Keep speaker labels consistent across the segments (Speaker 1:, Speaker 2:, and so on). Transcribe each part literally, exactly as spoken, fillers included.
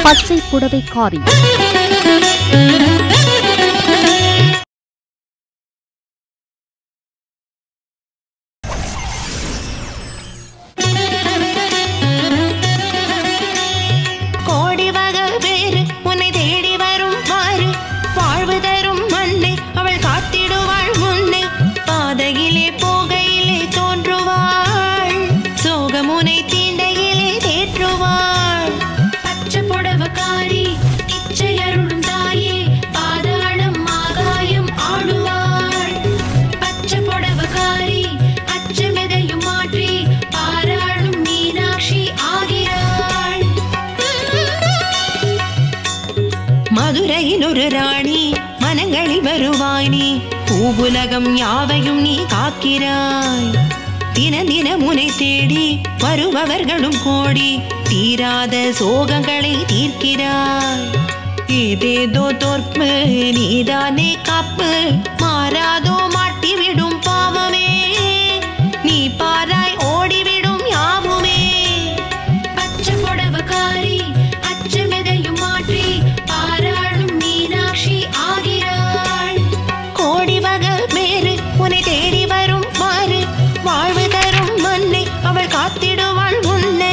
Speaker 1: பச்சை புடவைக்காரி.
Speaker 2: மதுரையினொரு ராணி மனங்களில் வருவாய் நீ, பூவுலகம் யாவையும் நீ காக்கிறாய். தின தின முனை தேடி வருபவர்களும் கோடி, தீராத சோகங்களை தீர்க்கிறாய். ஏதேதோ தோற்பு நீதானே காப்பு, மாறாதோ மாட்டிவிடும் பாவமே, நீ பாராய் ஓடிவிடும் யாவுமே. பச்சை புடவக்காரி அச்சமெதையும் மாற்றி பாராளும் மீனாட்சி ஆகிறாள். கோடி வகல் வேறு உன்னை தேடி வரும் மாறு, வாழ்வு தரும் மண்ணை அவள் காத்திடுவாள் உன்னை.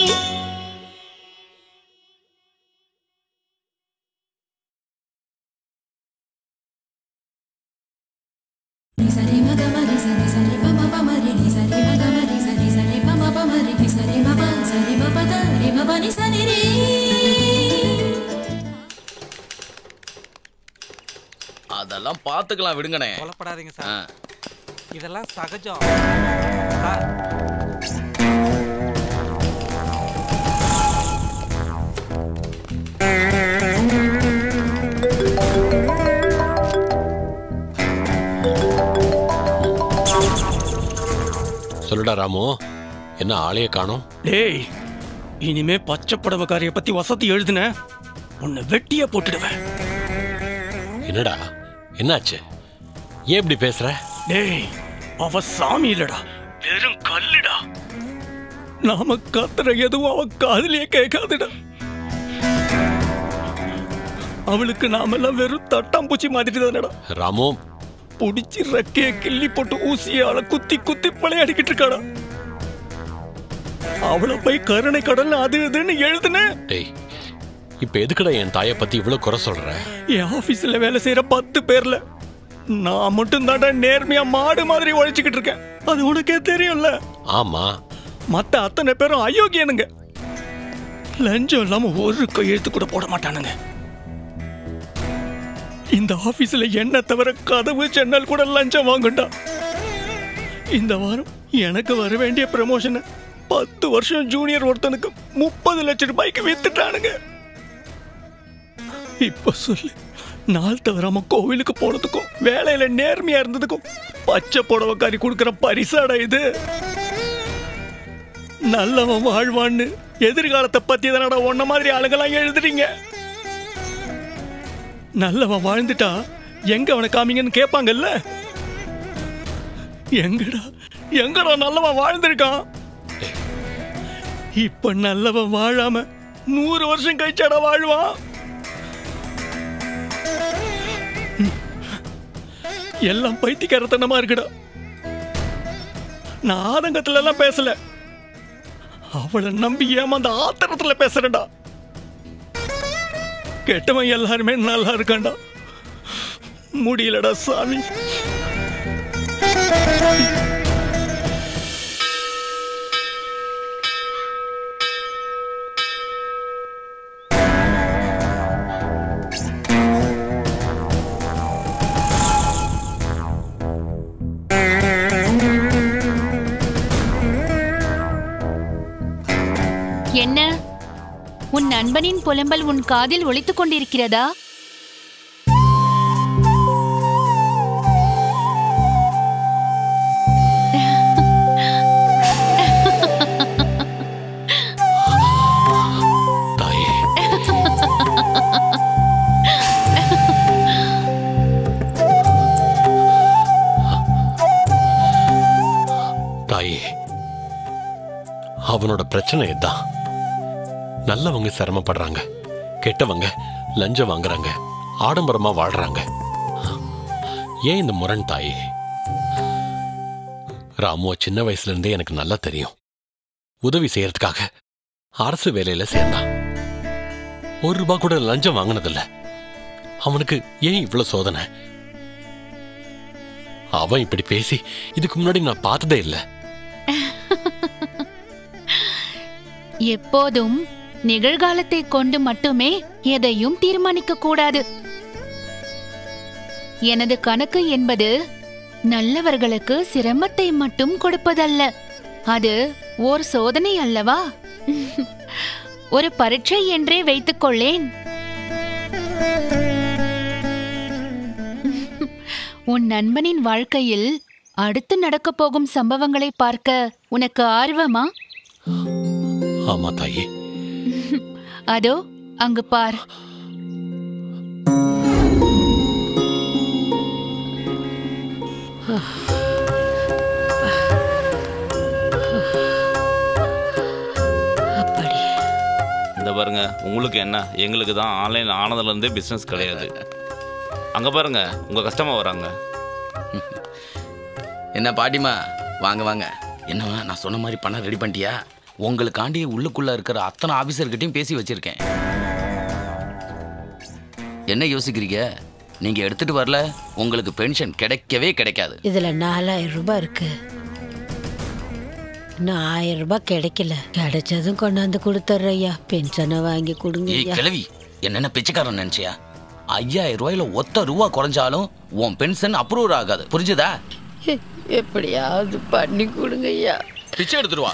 Speaker 3: அதெல்லாம் பாத்துக்கலாம் விடுங்கனே.
Speaker 4: கவலைப்படாதீங்க சார், இதெல்லாம் சகஜம்.
Speaker 5: சொல்லுடா ராமு, என்ன ஆளைய காணோம்?
Speaker 6: டேய், இனிமே பச்சை புடவைக்காரிய பத்தி வசதி எழுதுன உன்னை வெட்டிய போட்டுடுவேன்.
Speaker 5: என்னடா என்னாச்சு, ஏன் இப்படி பேசுற?
Speaker 6: டேய், அவ சாமி இல்லடா, வெறும் கல்லுடா. நாம கத்துற எதுவும் அவ காதுலயே கேட்காதுடா. அவளுக்கு நாமெல்லாம் வெறும் தட்டாம்பூச்சி மாதிரி தானடா.
Speaker 5: ராமு,
Speaker 6: புடிச்சு ரெக்கைய கிள்ளி போட்டு ஊசியால குத்தி குத்தி விளையாடிக்கிட்டு இருக்காடா. அவளை போய் கருணை கடல் அது இதுன்னு எழுதுன.
Speaker 5: டேய், இப்ப எதுக்குடா என் தாயை பத்தி இவ்வளவு குறை சொல்ற?
Speaker 6: என் ஆபீஸ்ல வேலை செய்யற பத்து பேர்ல நான் மட்டும் தாண்டா நேர்மையா மாடு மாதிரி உழைச்சுக்கிட்டு இருக்கேன். அது உனக்கே தெரியும்ல.
Speaker 5: ஆமா,
Speaker 6: மத்த அத்தனை பேரும் அயோக்கியனுங்க. லஞ்சம் இல்லாம ஒரு கையெழுத்து கூட போட மாட்டானுங்க. இந்த ஆபீஸ்ல என்ன தவிர கதவு ஜன்னல் கூட லஞ்சம் வாங்குண்டா. இந்த வாரம் எனக்கு வர வேண்டிய ப்ரமோஷனை பத்து வருஷம் ஜூனியர் ஒருத்தனுக்கு முப்பது லட்சம் ரூபாய்க்கு வித்துட்டானுங்க. இப்ப சொல்லு, நாள் தவறாம கோவிலுக்கு போனதுக்கும் வேலையில நேர்மையா இருந்ததுக்கும் பச்சை புடவைக்காரி கொடுக்கிற பரிசாடா இது? நல்லவன் வாழ்வான்னு எதிர்காலத்தை பத்தி தானடா ஒன்ன மாதிரி ஆளுங்கெல்லாம் எழுதுறீங்க. நல்லவன் வாழ்ந்துட்டா எங்க அவனை காமிங்கன்னு கேட்பாங்கல்ல. எங்கடா எங்கடா நல்லவன் வாழ்ந்திருக்கான்? இப்ப நல்லவன் வாழாம நூறு வருஷம் கழிச்சாடா வாழ்வான். எல்லாம் பைத்தியக்காரத்தனமா இருக்குடா. நான் ஆதங்கத்துல எல்லாம் பேசல, அவளை நம்பி ஏமாந்த ஆத்திரத்துல பேசுறேன்டா. கெட்டவன் எல்லாருமே நல்லா இருக்காண்டா. முடியலடா சாமி.
Speaker 7: என்ன, உன் நண்பனின் புலம்பல் உன் காதில் ஒலித்துக் கொண்டிருக்கிறதா?
Speaker 5: தாயே, தாயே, அவனோட பிரச்சனை இதுதான். நல்லவங்க சிரமப்படுறாங்க, கெட்டவங்க லஞ்சம் வாங்குறாங்க, ஆடம்பரமா வாழ்றாங்க. ஏன் இந்த முரண் தாயே? ராமுவ சின்ன வயசுல இருந்தே எனக்கு நல்லா தெரியும். உதவி செய்யறதுக்காக அரசு வேலையில சேர்ந்தான். ஒரு ரூபாய் கூட லஞ்சம் வாங்கினதில்ல. அவனுக்கு ஏன் இவ்வளவு சோதனை? அவன் இப்படி பேசி இதுக்கு முன்னாடி நான் பார்த்ததே இல்லை.
Speaker 7: எப்போதும் நிகழ்காலத்தை கொண்டு மட்டுமே எதையும் தீர்மானிக்க கூடாது. எனது கணக்கு என்பது நல்லவர்களுக்கு சிரமத்தை மட்டும் கொடுப்பதல்ல. அது ஓர் சோதனை அல்லவா? ஒரு பரீட்சை என்றே வைத்துக் கொள்ளேன். உன் நண்பனின் வாழ்க்கையில் அடுத்து நடக்கப் போகும் சம்பவங்களை பார்க்க உனக்கு ஆர்வமா?
Speaker 5: ஆமா தாயே.
Speaker 7: அதோ அங்கு பார்.
Speaker 1: இந்த பாருங்க, உங்களுக்கு என்ன, எங்களுக்கு தான் ஆன்லைன் ஆனதுல இருந்தே பிசினஸ் கிடையாது. அங்க பாருங்க, உங்க கஸ்டமர் வராங்க.
Speaker 3: என்ன பாட்டிமா, வாங்க வாங்க. என்னவா, நான் சொன்ன மாதிரி பணம் ரெடி பண்ணிட்டியா? உங்களுக்காண்டி உள்ளுக்குள்ள இருக்கிற அத்தனை ஆபீசர்கிட்டையும் பேசி வச்சிருக்கேன். என்ன யோசிக்கிறீங்க? நீங்க எடுத்துட்டு வரல, உங்களுக்கு பென்ஷன் கிடைக்கவே கிடைக்காது.
Speaker 8: இதுல நாலாயிரம் ரூபாய் இருக்கு. இன்னும் ஆயிரம் ரூபாய் கிடைக்கல. கிடைச்சதும் கொண்டாந்து கொடுத்துட்றையா. பென்ஷனை வாங்கி கொடுங்க.
Speaker 3: கிழவி, என்னென்ன பிச்சைக்காரன் நினைச்சியா? ஐயாயிரம் ரூபாயில ஒத்த ரூபா குறைஞ்சாலும் உன் பென்ஷன் அப்ரூவ் ஆகாது, புரிஞ்சுதா?
Speaker 8: எப்படியாவது பண்ணி கொடுங்க ஐயா.
Speaker 3: பிச்சை எடுத்துருவா.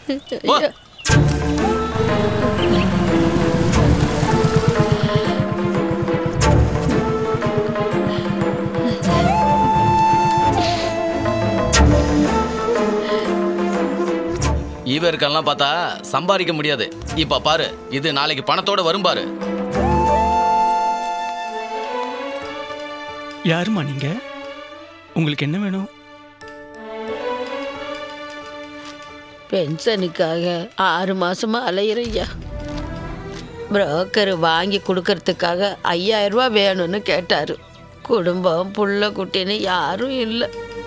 Speaker 3: இவருக்கெல்லாம் பார்த்தா சம்பாதிக்க முடியாது. இப்ப பாரு, இது நாளைக்கு பணத்தோட வரும் பாரு.
Speaker 6: யாருமா நீங்க? உங்களுக்கு என்ன வேணும்?
Speaker 8: பென்ஷனுக்காக ஆறு மாசமா அலையிறையா. புரோக்கர் வாங்கி கொடுக்கறதுக்காக ஐயாயிரம் ரூபாய் வேணும்னு கேட்டாரு. குடும்பம் புள்ள குட்டின்னு யாரும் இல்லை.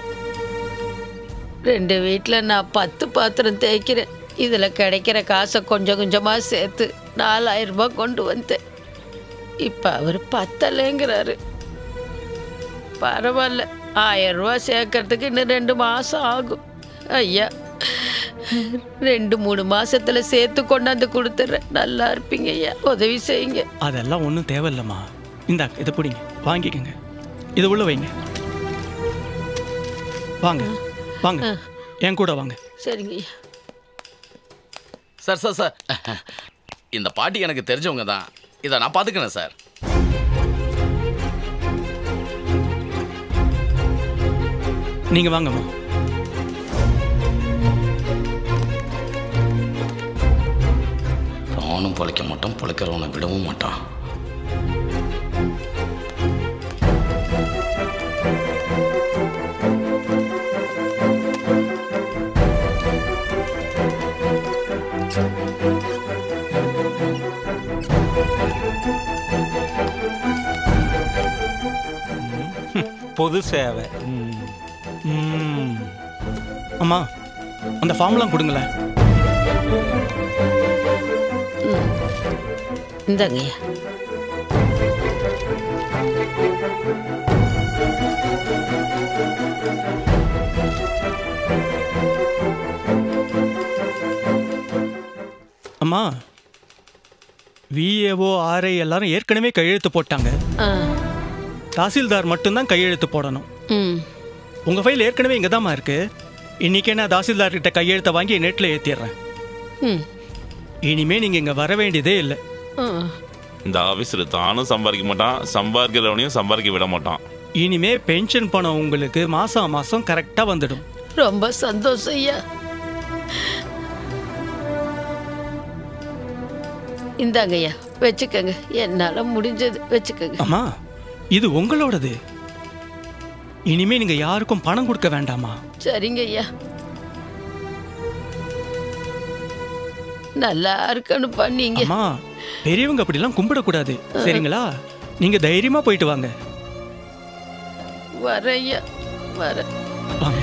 Speaker 8: ரெண்டு வீட்டில் நான் பத்து பாத்திரம் தேய்க்கிறேன். இதில் கிடைக்கிற காசை கொஞ்சம் கொஞ்சமாக சேர்த்து நாலாயிரம் ரூபாய் கொண்டு வந்தேன். இப்போ அவர் பத்தலைங்கிறாரு. பரவாயில்ல, ஆயிரம் ரூபா சேர்க்கறதுக்கு இன்னும் ரெண்டு மாதம் ஆகும். ஐயா, ரெண்டு மூணு மாசத்துல சேர்த்து கொண்டாந்து கொடுத்துட்றேன். நல்லா இருப்பீங்க ஐயா, உதவி செய்யுங்க.
Speaker 6: அதெல்லாம் ஒன்றும் தேவையில்லம்மா. இந்தா இதை பிடிங்க, வாங்கிக்கோங்க. இதை உள்ள வைங்க. வாங்க வாங்க, என் கூட வாங்க.
Speaker 8: சரிங்க ஐயா.
Speaker 3: சார் சார் சார், இந்த பாட்டி எனக்கு தெரிஞ்சவங்க தான். இதை நான் பார்த்துக்கிறேன் சார்.
Speaker 6: நீங்க வாங்கம்மா.
Speaker 3: அவனும் பொழைக்க மாட்டான், பொழைக்கிறவனை விடவும் மாட்டான்.
Speaker 4: பொது சேவை.
Speaker 6: அம்மா, அந்த ஃபார்ம்லாம் கொடுங்களேன்.
Speaker 8: இந்தாங்க ஐயா.
Speaker 6: அம்மா, விஏஓ ஆர்ஐ எல்லாரும் ஏற்கனவே கையெழுத்து போட்டாங்க. தாசில்தார் மட்டும்தான் கையெழுத்து போடணும். உங்க ஃபைல் ஏற்கனவே இங்கே தாம்மா இருக்கு. இன்னைக்கே நான் தாசில்தார் கிட்ட கையெழுத்தை வாங்கி நெட்டில் ஏற்றிடுறேன். இனிமே நீங்க இங்க வர வேண்டியதே இல்லை.
Speaker 1: இந்த ஆபீஸ்ல தானும் சம்பாதிக்க மாட்டான், சம்பாதிக்கிறவனையும் சம்பாதிக்க விட மாட்டான்.
Speaker 6: இனிமே பென்ஷன் பணம் உங்களுக்கு மாசம் மாசம் கரெக்டா வந்துடும்.
Speaker 8: ரொம்ப சந்தோஷம் ஐயா. இந்தாங்க ஐயா, வச்சுக்கோங்க. என்னால முடிஞ்சது வச்சுக்கோங்க.
Speaker 6: அம்மா, இது உங்களோடது. இனிமே நீங்க யாருக்கும் பணம் கொடுக்க வேண்டாமா?
Speaker 8: சரிங்க ஐயா. நல்லா இருக்கணும் பண்ணீங்க.
Speaker 6: அம்மா, பெரியவங்க அப்படிலாம் கும்பிடக்கூடாது சரிங்களா? நீங்க தைரியமா போயிட்டு வாங்க.
Speaker 8: வரையா வர
Speaker 6: வாங்க.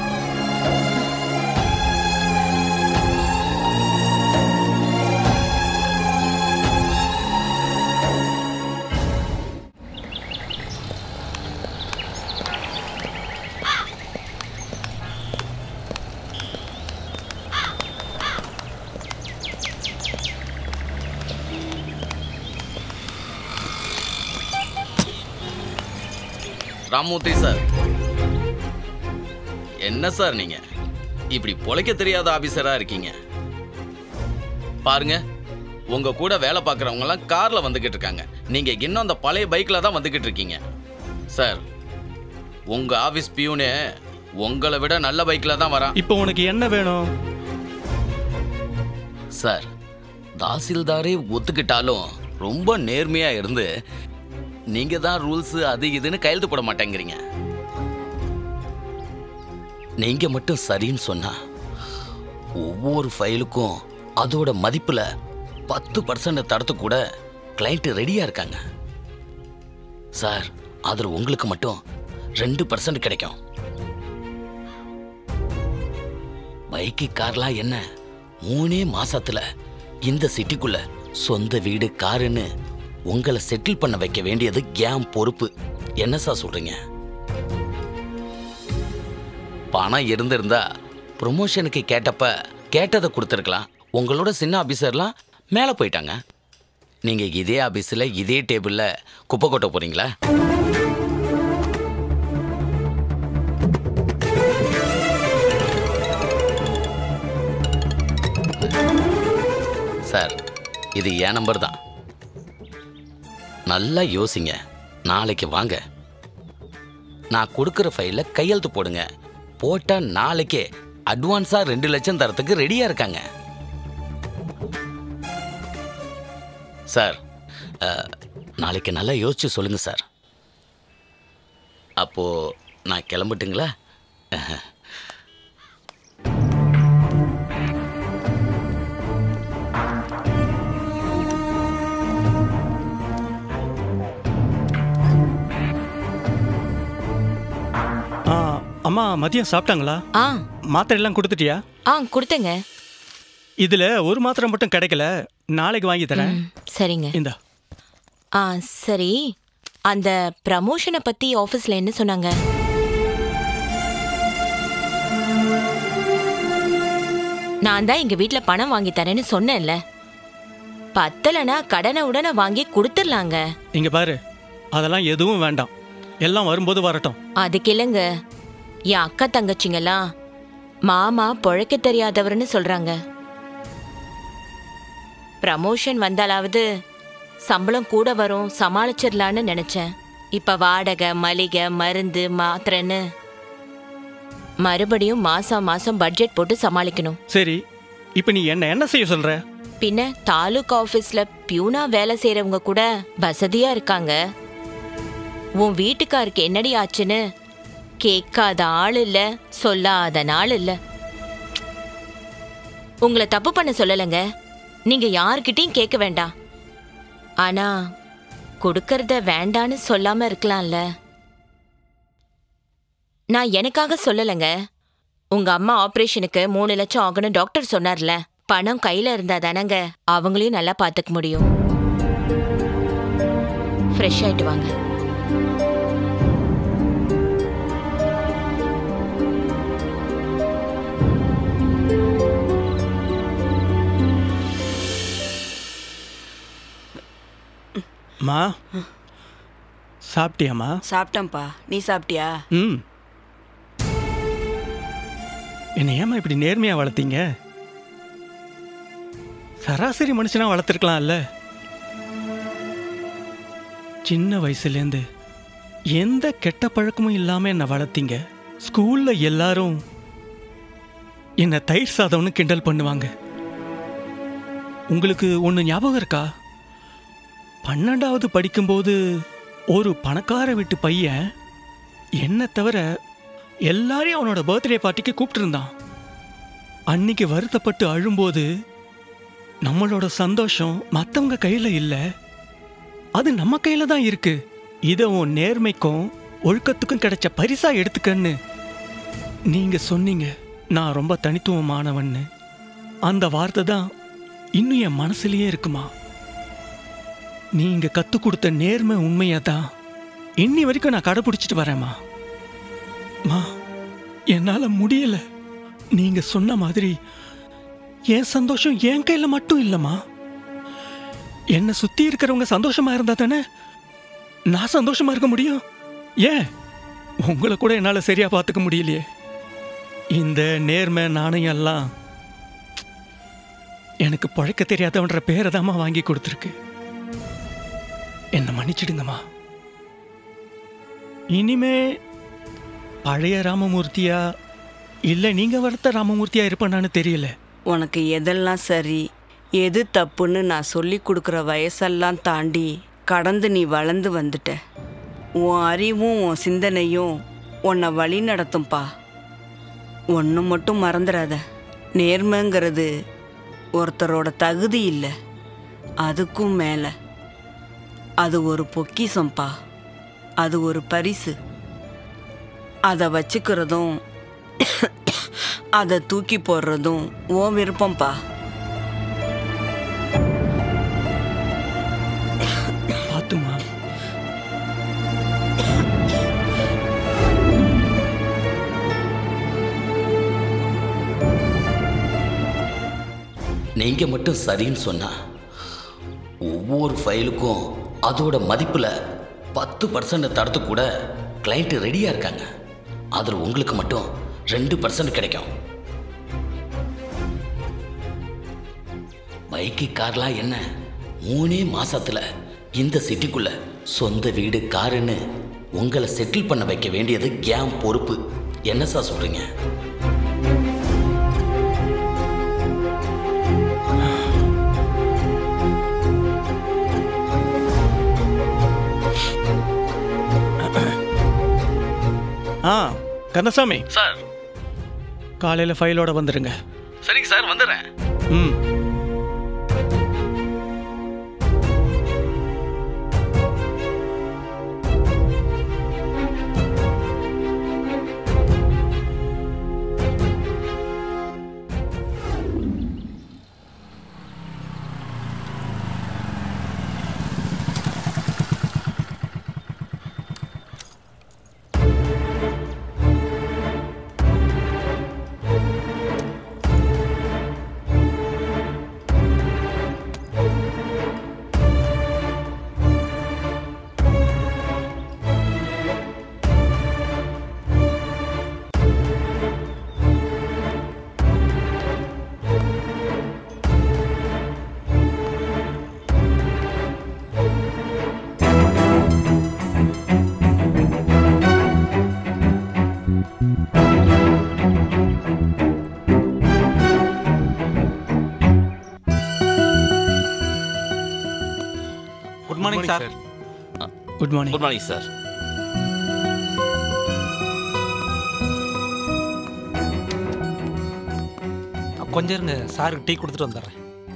Speaker 3: ராமூர்த்தி சார், என்ன சார் நீங்க இப்படி பொழைக்க தெரியாத ஆபீசரா இருக்கீங்க? பாருங்க, உங்க கூட வேலை பார்க்குறவங்க எல்லாம் கார்ல வந்துகிட்டு இருக்காங்க, நீங்க இன்னும் அந்த பழைய பைக்ல தான் வந்துகிட்டு இருக்கீங்க. சார், உங்க ஆபீஸ் பியூனே உங்களை விட நல்ல பைக்ல தான் வரான்.
Speaker 6: இப்போ உனக்கு என்ன வேணும்?
Speaker 3: சார், தாசில்தாரே ஒத்துக்கிட்டாலும் ரொம்ப நேர்மையா இருந்து நீங்க தான் ரூல்ஸ் அது இதுன்னு கையெழுத்து போட மாட்டேங்கிறீங்க. நீங்க மட்டும் சரின்னு சொன்னா ஒவ்வொரு ஃபைலுக்கும் அதோட மதிப்புல பத்து பர்சன்ட் தரத்து கூட கிளைண்ட் ரெடியா இருக்காங்க. சார், அதுல உங்களுக்கு மட்டும் ரெண்டு பர்சன்ட் கிடைக்கும். பைக்கு கார்லாம் என்ன, மூணே மாசத்துல இந்த சிட்டிக்குள்ள சொந்த வீடு காருன்னு உங்களை செட்டில் பண்ண வைக்க வேண்டியது ஏன் பொறுப்பு. என்ன சார் சொல்றீங்க? பணம் இருந்திருந்தா ப்ரொமோஷனுக்கு கேட்டப்ப கேட்டதை கொடுத்துருக்கலாம். உங்களோட சின்ன ஆபீசர்லாம் மேலே போயிட்டாங்க. நீங்க இதே ஆபீஸில் இதே டேபிளில் குப்பை கொட்ட போறீங்களா? சார், இது என் நம்பர் தான். நல்லா யோசிங்க. நாளைக்கு வாங்க, நான் கொடுக்குற ஃபைல கையெழுத்து போடுங்க. போட்டா நாளைக்கே அட்வான்ஸா ரெண்டு லட்சம் தரத்துக்கு ரெடியா இருக்காங்க. சார், நாளைக்கு நல்லா யோசிச்சு சொல்லுங்க சார். அப்போ நான் கிளம்பட்டுங்களா?
Speaker 6: அம்மா மதியம் சாப்பிட்டாங்களா?
Speaker 9: ஆ
Speaker 6: மாத்திரை எல்லாம் கொடுத்துட்டியா?
Speaker 9: ஆ கொடுத்தேங்க.
Speaker 6: இதுல ஒரு மாத்திரை மட்டும் கிடைக்கல, நாளைக்கு வாங்கி தரேன்.
Speaker 9: சரிங்க.
Speaker 6: இந்தா.
Speaker 9: ஆ சரி, அந்த ப்ரமோஷனை பத்தி ஆஃபீஸ்ல என்ன சொன்னாங்க? நான் தான் எங்க வீட்ல பணம் வாங்கி தரேன்னு சொன்னேன்ல. பத்தலனா கடனை உடனே வாங்கி கொடுத்துடலாங்க.
Speaker 6: இங்க பாரு, அதெல்லாம் எதுவும் வேண்டாம், எல்லாம் வரும்போது வரட்டும்.
Speaker 9: அதுக்கு இல்லைங்க, என் அக்கா தங்கச்சிங்கெல்லாம் மாமா பொழைக்க தெரியாதவர்னு சொல்றாங்க. ப்ரமோஷன் வந்தாலாவது சம்பளம் கூட வரும், சமாளிச்சிடலான்னு நினைச்சேன். இப்ப வாடகை, மளிகை, மருந்து, மாத்திரைன்னு மறுபடியும் மாசம் மாசம் பட்ஜெட் போட்டு சமாளிக்கணும்.
Speaker 6: சரி, இப்ப நீ என்ன என்ன செய்ய சொல்ற?
Speaker 9: பின்ன தாலுகா ஆபீஸ்ல பியூனா வேலை செய்யறவங்க கூட வசதியா இருக்காங்க. உன் வீட்டுக்காருக்கு என்னடி ஆச்சுன்னு கேட்காத ஆள் இல்ல, சொல்லாத நாள் இல்ல. உங்களை தப்பு பண்ண சொல்லலைங்க, நீங்க யார்கிட்டயும் கேட்க வேண்டாம். ஆனா கொடுக்கறத வேண்டான்னு சொல்லாம இருக்கலாம்ல. நான் எனக்காக சொல்லலைங்க, உங்க அம்மா ஆபரேஷனுக்கு மூணு லட்சம் ஆகணும் டாக்டர் சொன்னார்ல. பணம் கையில இருந்தா தானங்க அவங்களையும் நல்லா பாத்துக்க முடியும். ஃப்ரெஷ் ஆயிட்டு வாங்க.
Speaker 6: மா சாப்பிட்டியாம்மா?
Speaker 10: சாப்பிட்டேன்ப்பா, நீ சாப்பிட்டியா?
Speaker 6: ம். என்ன ஏமா இப்படி நேர்மையா வளர்த்தீங்க? சராசரி மனுஷனா வளர்த்துருக்கலாம்ல. சின்ன வயசுலேருந்து எந்த கெட்ட பழக்கமும் இல்லாம என்ன வளர்த்தீங்க. ஸ்கூல்ல எல்லாரும் என்ன தயிர் சாதம்னு கிண்டல் பண்ணுவாங்க. உங்களுக்கு ஒன்று ஞாபகம் இருக்கா? பன்னெண்டாவது படிக்கும்போது ஒரு பணக்கார வீட்டு பையன் என்ன தவிர எல்லாரையும் அவனோட பர்த்டே பார்ட்டிக்கு கூப்பிட்டு இருந்தான். அன்னைக்கு வருத்தப்பட்டு அழும்போது நம்மளோட சந்தோஷம் மற்றவங்க கையில் இல்லை, அது நம்ம கையில் தான் இருக்கு. இதை உன் நேர்மைக்கும் ஒழுக்கத்துக்கும் கிடைச்ச பரிசா எடுத்துக்கன்னு நீங்க சொன்னீங்க. நான் ரொம்ப தனித்துவமானவன்னு. அந்த வார்த்தை தான் இன்னும் என் மனசுலயே இருக்குமா. நீங்க கத்து கொடுத்த நேர்மை உண்மையை தான் இன்னி வரைக்கும் நான் கடைபிடிச்சிட்டு வரேம்மா. மா, என்னால முடியல. நீங்க சொன்ன மாதிரி என் சந்தோஷம் என் கையில மட்டும் இல்லம்மா. என்னை சுத்தி இருக்கிறவங்க சந்தோஷமா இருந்தா தானே நான் சந்தோஷமா இருக்க முடியும். ஏன் உங்களை கூட என்னால சரியா பார்த்துக்க முடியலையே. இந்த நேர்மை நாணயம் எல்லாம் எனக்கு பழக்க தெரியாதவன்ற பேரை தாம்மா வாங்கி கொடுத்துருக்கு. என்னை மன்னிச்சிடுங்கம்மா. இனிமே பழைய ராமமூர்த்தியா இல்லை நீங்க வளர்த்த ராமமூர்த்தியா இருப்பேனான்னு தெரியல.
Speaker 10: உனக்கு எதெல்லாம் சரி எது தப்புன்னு நான் சொல்லி கொடுக்குற வயசெல்லாம் தாண்டி கடந்து நீ வளர்ந்து வந்துட்ட. உன் அறிவும் உன் சிந்தனையும் உன்னை வழி நடத்தும்பா. ஒன்று மட்டும் மறந்துடாத, நேர்மைங்கிறது ஒருத்தரோட தகுதி இல்லை, அதுக்கும் மேலே அது ஒரு பொக்கிஷம்பா. அது ஒரு பரிசு. அதை வச்சுக்கிறதும் அதை தூக்கி போடுறதும் உன் விருப்பம்பா.
Speaker 6: பாத்துமா.
Speaker 3: நீங்க மட்டும் சரின்னு சொன்னா ஒவ்வொரு ஃபைலுக்கும் அதோட மதிப்புல பத்து பர்சன்ட் தரத்து கூட கிளைண்ட் ரெடியா இருக்காங்க. அதில் உங்களுக்கு மட்டும் ரெண்டு பர்சன்ட் கிடைக்கும். பைக்கு கார்லாம் என்ன, மூணே மாசத்துல இந்த சிட்டிக்குள்ள சொந்த வீடு காருன்னு உங்களை செட்டில் பண்ண வைக்க வேண்டியது ஏன் பொறுப்பு. என்ன சார் சொல்றீங்க?
Speaker 6: ஆ கந்தசாமி
Speaker 3: சார்,
Speaker 6: காலையில் ஃபைலோட வந்துடுங்க.
Speaker 3: சரிங்க சார், வந்துடுறேன்.
Speaker 6: ம்.
Speaker 4: Good morning sir.
Speaker 6: Good morning.
Speaker 1: Good morning sir.
Speaker 4: கொஞ்சம் இருங்க, சாருக்கு டீ கொடுத்துட்டு வந்துடுறேன்.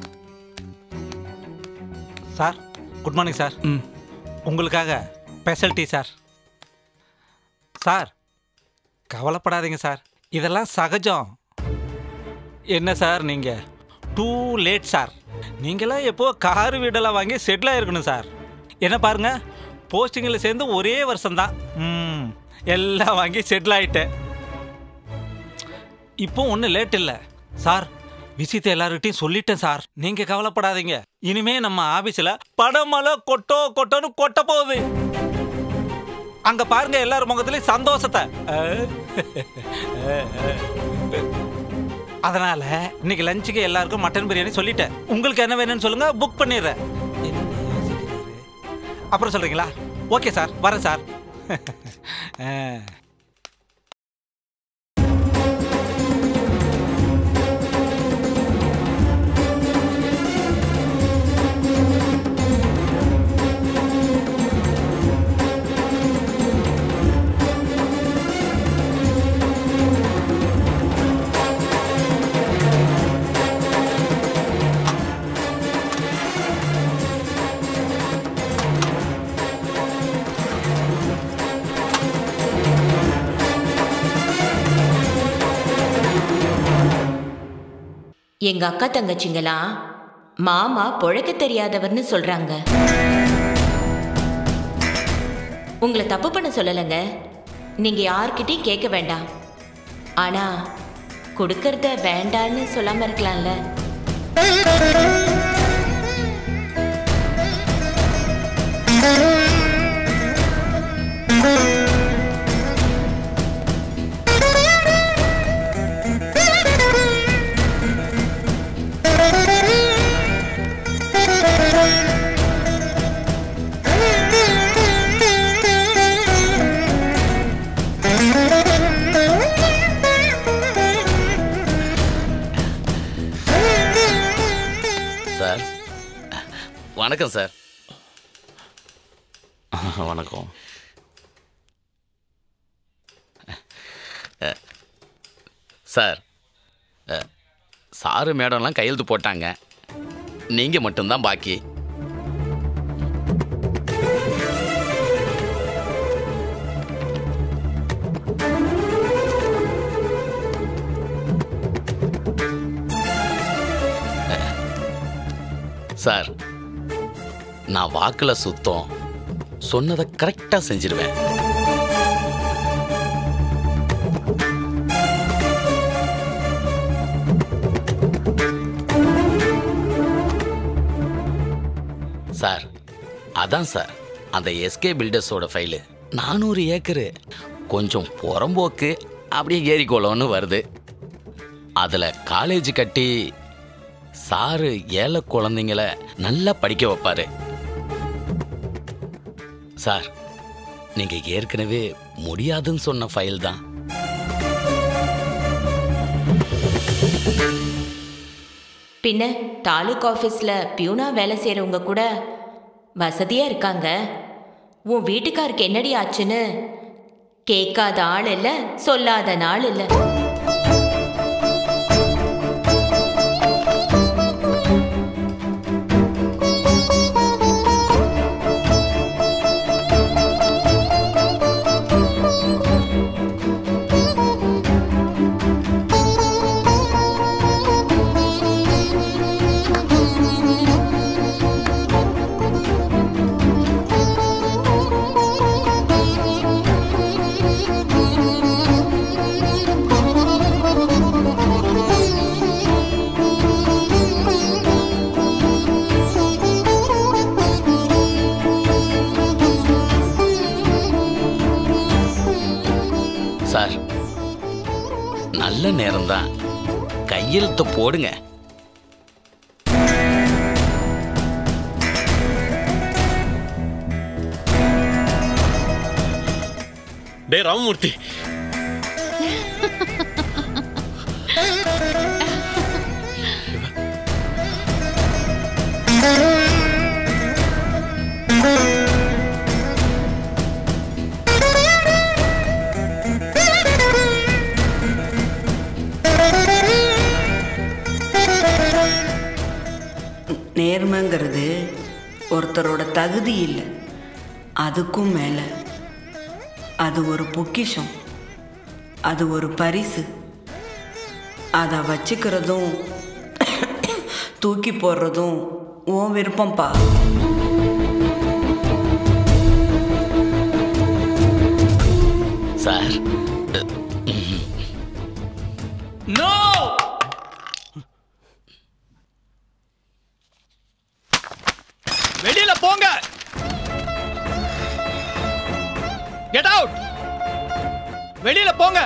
Speaker 4: Sir good morning sir.
Speaker 6: ம்.
Speaker 4: உங்களுக்காக ஸ்பெஷல் டீ சார். சார் கவலைப்படாதீங்க சார், இதெல்லாம் சகஜம். என்ன சார் நீங்கள் டூ லேட் சார். நீங்களாம் எப்போ காரு வீடெல்லாம் வாங்கி செட்டில் ஆகிருக்கணும் சார். என்ன பாருங்க, போஸ்டிங்கில் சேர்ந்து ஒரே வருஷம்தான் ம் எல்லாம் வாங்கி செட்டில் ஆகிட்டேன். இப்போ ஒன்றும் லேட் இல்லை சார். விஷயத்தை எல்லார்கிட்டையும் சொல்லிட்டேன் சார். நீங்கள் கவலைப்படாதீங்க. இனிமே நம்ம ஆஃபீஸில் பணமழை கொட்டோ கொட்டோன்னு கொட்ட போகுது. அங்கே பாருங்க எல்லாரும் முகத்துலேயும் சந்தோஷத்தை. அதனால இன்னைக்கு லஞ்சுக்கு எல்லாருக்கும் மட்டன் பிரியாணி சொல்லிட்டேன். உங்களுக்கு என்ன வேணும்னு சொல்லுங்க, புக் பண்ணிடுறேன். அப்புறம் சொல்றீங்களா? ஓகே சார், வரேன் சார்.
Speaker 9: எங்க அக்கா தங்கச்சிங்களாம் மாமா பொழைக்க தெரியாதவர்னு சொல்றாங்க. உங்களை தப்பு பண்ண சொல்லலைங்க. நீங்க யார்கிட்டயும் கேட்க வேண்டாம். ஆனா கொடுக்கறத வேண்டான்னு சொல்லாம இருக்கலாம்ல.
Speaker 3: சார் வணக்கம் சார்.
Speaker 1: வணக்கம்
Speaker 3: சார். சாரு மேடம்லாம் கையெழுத்து போட்டாங்க, நீங்கள் மட்டும்தான் பாக்கி. சார், நான் வாக்கில் சுத்தம், சொன்னதை கரெக்டாக செஞ்சிருவேன். சார், அதான் சார் அந்த எஸ்கே பில்டர்ஸோட ஃபைலு நானூறு ஏக்கரு கொஞ்சம் புறம்போக்கு அப்படியே ஏரிக்கோளம்னு வருது. அதில் காலேஜ் கட்டி சாரு ஏழை குழந்தைங்களை நல்லா படிக்க வைப்பாரு. சார், நீங்க ஏற்கனவே முடியாதுன்னு சொன்ன ஃபைல் தான்.
Speaker 9: பின்ன தாலுக் ஆஃபீஸில் பியூனா வேலை செய்கிறவங்க கூட வசதியாக இருக்காங்க. உன் வீட்டுக்காருக்கு என்னடி ஆச்சுன்னு கேட்காத ஆள் இல்லை, சொல்லாத நாள் இல்லை.
Speaker 3: சார், நல்ல நேரம்தான், கையெழுத்து போடுங்க.
Speaker 5: டே ராமமூர்த்தி,
Speaker 10: நேர்மைங்கிறது ஒருத்தரோட தகுதி இல்லை, அதுக்கும் மேலே அது ஒரு பொக்கிஷம், அது ஒரு பரிசு. அதை வச்சுக்கிறதும் தூக்கி போடுறதும் உன் விருப்பம்பா.
Speaker 3: சார்,
Speaker 4: நோ, வெளியில போங்க. Get out. வெளியில போங்க.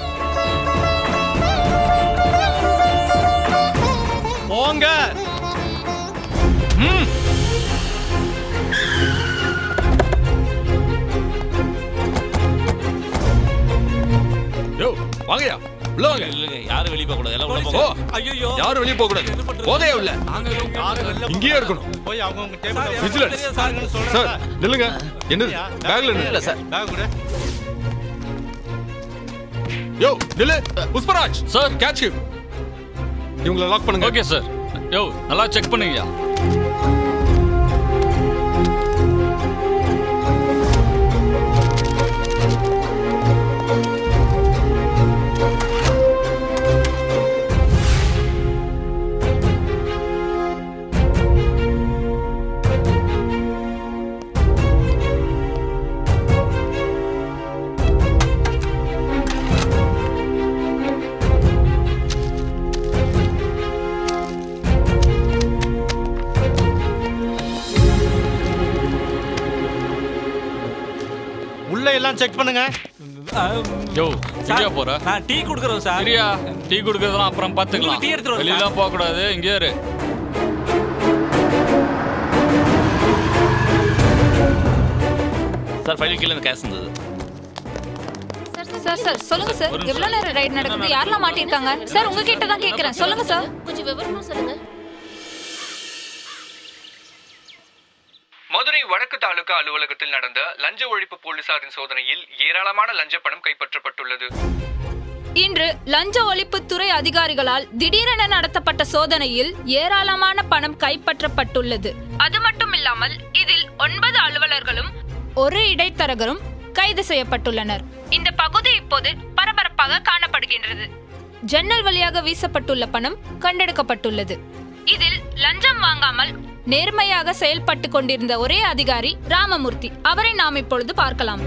Speaker 4: போங்க. ம்.
Speaker 5: யோ வாங்கயா, உள்ள வாங்க.
Speaker 1: இல்லைங்க, யாரும் வெளியே போக கூடாது, எல்லாம் உள்ள போங்க.
Speaker 4: ஐயோ,
Speaker 5: யாரும் வெளியே போக கூடாது, போதே இல்ல, இங்கேயே இருக்கணும்.
Speaker 4: போய் அவங்க டேபிள்
Speaker 5: விஜிலன்ஸ் சார், நில்லுங்க. என்னது பேக்ல
Speaker 3: இல்ல சார்.
Speaker 4: பேக் கூட.
Speaker 5: யோ நில்லு. Pushparaj sir, catch him. இவங்களை லாக் பண்ணுங்க.
Speaker 11: Okay sir. யோ நல்லா செக் பண்ணுங்கயா.
Speaker 12: எல்லாம் செக் பண்ணுங்க.
Speaker 11: யோ எங்கயா போற?
Speaker 4: நான் டீ குடுக்குறோம் சார்.
Speaker 11: சரியா? டீ குடுக்குறதெல்லாம் அப்புறம் பாத்துக்கலாம்.
Speaker 4: டீ எடுத்துட்டு வரேன்.
Speaker 11: வெளியில போக கூடாது, இங்கே இரு.
Speaker 1: சார் ஃபைல் கீழே கேஷ் இருந்தது.
Speaker 13: சார் சார் சொல்லுங்க சார், எவ்வளவு நேரம் ரைட் நடக்குது? யாரெல்லாம் மாட்டிருக்காங்க? சார் உங்ககிட்ட தான் கேக்குறேன், சொல்லுங்க சார்.
Speaker 9: கொஞ்சம் விவரமா சொல்லுங்க.
Speaker 14: மதுரை வடக்கு தாலுகா அலுவலகத்தில் நடந்த லஞ்ச ஒழிப்பு போலீசாரின் சோதனையில் ஏராளமான லஞ்ச பணம் கைப்பற்றப்பட்டுள்ளது.
Speaker 13: இன்று லஞ்ச ஒழிப்புத்துறை அதிகாரிகளால் திடீரென நடத்தப்பட்ட சோதனையில் ஏராளமான பணம் கைப்பற்றப்பட்டுள்ளது. அது மட்டும் இல்லாமல் இதில் ஒன்பது அலுவலர்களும் ஒரு இடைத்தரகரும் கைது செய்யப்பட்டுள்ளனர். இந்த பகுதி இப்போது பரபரப்பாக காணப்படுகின்றது. ஜன்னல் வழியாக வீசப்பட்டுள்ள பணம் கண்டெடுக்கப்பட்டுள்ளது. இதில் லஞ்சம் வாங்காமல் நேர்மையாக செயல்பட்டு கொண்டிருந்த ஒரே அதிகாரி ராமமூர்த்தி. அவரை நாம் இப்பொழுது பார்க்கலாம்.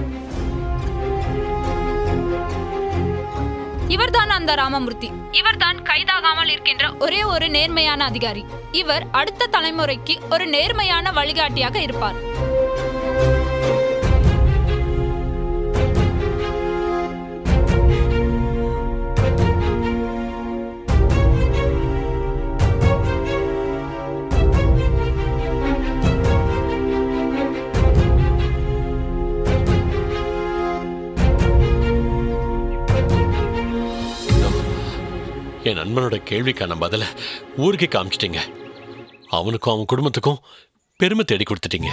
Speaker 13: இவர்தான் அந்த ராமமூர்த்தி. இவர்தான் கைதாகாமல் இருக்கின்ற ஒரே ஒரு நேர்மையான அதிகாரி. இவர் அடுத்த தலைமுறைக்கு ஒரு நேர்மையான வழிகாட்டியாக இருப்பார்.
Speaker 5: என் நண்பனோட கேள்விக்கான பதில ஊருக்கே காமிச்சிட்டீங்க. அவனுக்கும் அவன் குடும்பத்துக்கும் பெருமை தேடி கொடுத்துட்டீங்க.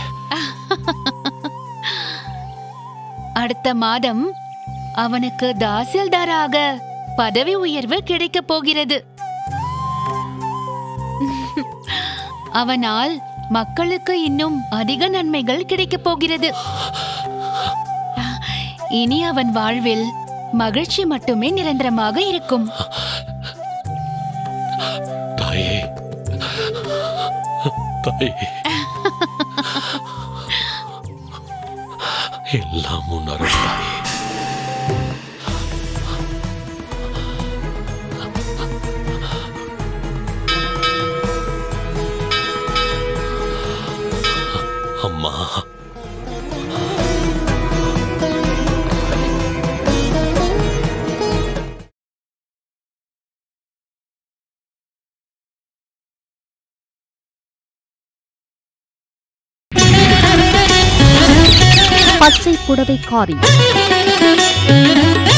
Speaker 7: அடுத்த மாதம் அவனுக்கு தாசில்தாராக பதவி உயர்வு கிடைக்க போகிறது. அவனால் மக்களுக்கு இன்னும் அதிக நன்மைகள் கிடைக்க போகிறது. இனி அவன் வாழ்வில் மகிழ்ச்சி மட்டுமே நிரந்தரமாக இருக்கும்.
Speaker 5: தாயே, தாயே, எல்லாம் உன்னருள் தாயே. அம்மா,
Speaker 15: பச்சை புடவைக்காரி.